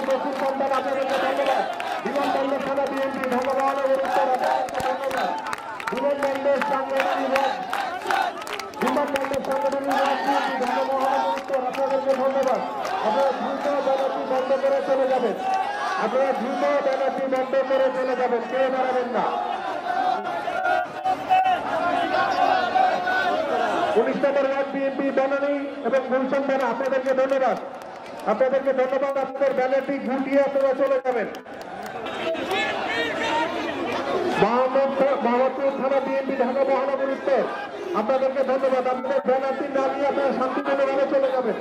দক্ষিণ সন্তান আপনাদেরকে ধন্যবাদ। বিমানবন্দর থানা বিএনপি ঢাকা মহানগর উত্তর আপনাদেরকে ধন্যবাদ। বিমানবন্দর সংগঠন বিভাগ বিমানবন্দর সংগঠন বিভাগ বিএনপি ঢাকা মহানগর উত্তর আপনাদেরকে ধন্যবাদ। আপনারা দ্রুত ব্যানারটি বন্ধ করে চলে যাবেন। আপনারা দ্রুত ব্যানারটি বন্ধ করে চলে যাবেন, কেউ দাঁড়াবেন না। 19 নম্বর ওয়ার্ড বিএনপি বনানী এবং গুলশান থানা আপনাদেরকে ধন্যবাদ। আপনাদেরকে ধন্যবাদ। আপনাদের ব্যানারটি ঘুরিয়ে আপনারা চলে যাবেন। মোহাম্মদপুর থানা বিএনপি ঢাকা মহানগর উত্তর আপনাদেরকে ধন্যবাদ। আপনাদের ব্যানারটি না নিয়ে আপনারা শান্তিপূর্ণভাবে চলে যাবেন।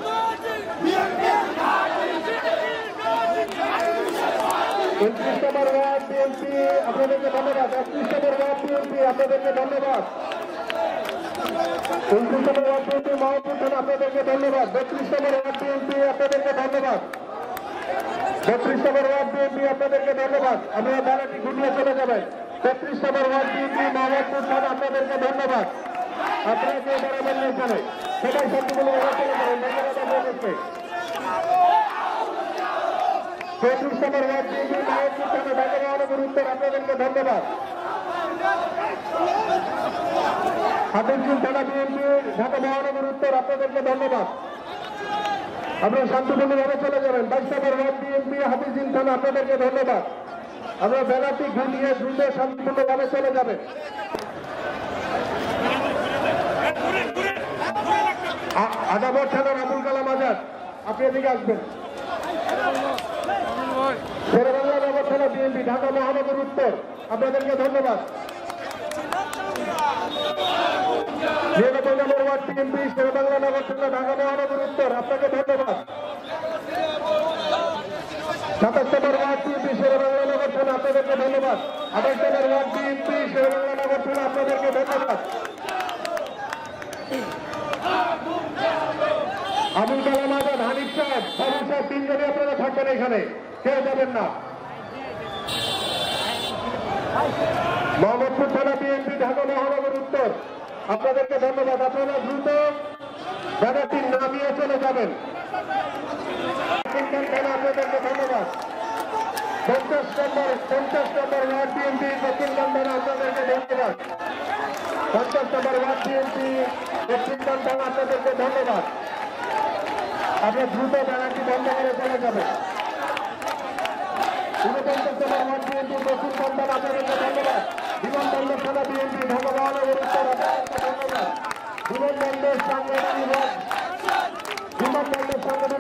29 নম্বর ওয়ার্ড বিএনপি আপনাদেরকে ধন্যবাদ। 31 নম্বর ওয়ার্ড বিএনপি আপনাদেরকে ধন্যবাদ। 29 নম্বর ওয়ার্ড বিএনপি মোহাম্মদপুর থানা আপনাদেরকে ধন্যবাদ। 32 নম্বর ওয়ার্ড বিএনপি আপনাদেরকে ধন্যবাদ। 32 নম্বর ওয়ার্ড বিএনপি আপনাদেরকে ধন্যবাদ। আপনারা ব্যানারটি ঘুরিয়ে চলে যাবেন। 33 নম্বর ওয়ার্ড বিএনপি মোহাম্মদপুর থানা আপনাদেরকে ধন্যবাদ। আপনারা কেউ দাঁড়াবেন না এখানে, সবাই শান্তিপূর্ণভাবে চলে যাবেন। ধন্যবাদ আপনাদেরকে। 34 নম্বর ওয়ার্ড বিএনপি মোহাম্মদপুর থানা ঢাকা মহানগর উত্তর আপনাদেরকে ধন্যবাদ। হাতিরঝিল থানা বিএনপি ঢাকা মহানগর উত্তর আপনাদেরকে ধন্যবাদ। আপনারা শান্তিপূর্ণভাবে চলে যাবেন। 22 নম্বর ওয়ার্ড বিএনপি হাতিরঝিল থানা আপনাদেরকে ধন্যবাদ। আপনারা ব্যানারটি ঘুরিয়ে দ্রুত শান্তিপূর্ণভাবে চলে যাবেন। আদাবর থানার আবুল কালাম আজাদ আপনি এদিকে আসবেন। শেরেবাংলা নগর থানা বিএনপি ঢাকা মহানগর উত্তর আপনাদেরকে ধন্যবাদ। 99 নম্বর ওয়ার্ড বিএনপি শেরেবাংলা নগর থানা ঢাকা মহানগর উত্তর আপনাকে ধন্যবাদ। 27 নম্বর ওয়ার্ড বিএনপি শেরেবাংলা নগর থানা আপনাদেরকে ধন্যবাদ। 28 নম্বর ওয়ার্ড বিএনপি শেরেবাংলা নগর থানা আপনাদেরকে ধন্যবাদ। আবুল কালাম আজাদ, হানিফ সাহেব, বাবুল সাহেব তিনজনই আপনারা থাকবেন এখানে, কেউ যাবেন না। মোহাম্মদপুর থানা বিএনপি ঢাকা মহানগর উত্তর আপনাদেরকে ধন্যবাদ। আপনারা দ্রুত ব্যানারটি নামিয়ে চলে যাবেন। আপনাদেরকে ধন্যবাদ। 50 নম্বর ওয়ার্ড বিএনপি দক্ষিণ থানা আপনাদেরকে ধন্যবাদ। 50 নম্বর ওয়ার্ড বিএনপি দক্ষিণ থানা আপনাদেরকে ধন্যবাদ। আপনার দ্রুত ব্যানারটি বন্ধ করে চলে যাবেন। 49 নম্বর ওয়ার্ড বিএনপি দক্ষিণ থানা আপনাদেরকে ধন্যবাদ। বিমানবন্দর থানা বিএনপি ঢাকা মহানগর উত্তর আপনাদেরকে ধন্যবাদ। বিমানবন্দর সংগঠন